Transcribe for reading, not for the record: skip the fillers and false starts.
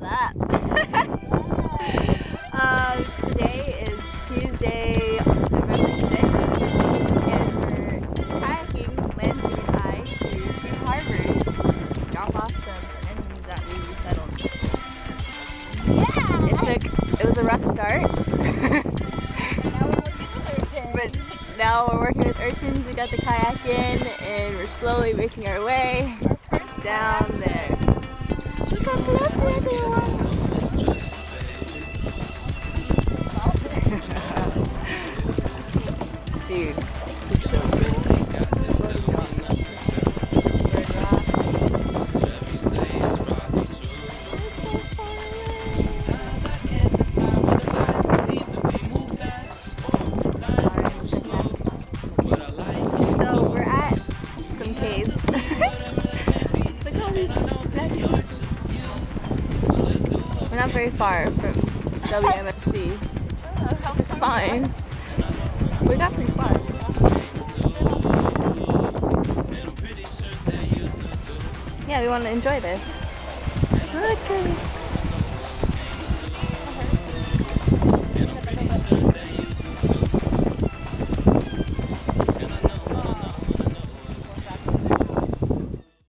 up? Today is Tuesday, November 6th, and we're kayaking, Lansing and I, to two harbors to drop off some anemones that we resettled. Yeah! It was a rough start, but now we're working with urchins. We got the kayak in, and we're slowly making our way down there. Look how fluffy they are. Dude, it's so cool. So we're at some caves. Look at all these nuts. We're not very far from WMSC, which is fine. We got pretty far. Yeah, we want to enjoy this. Look at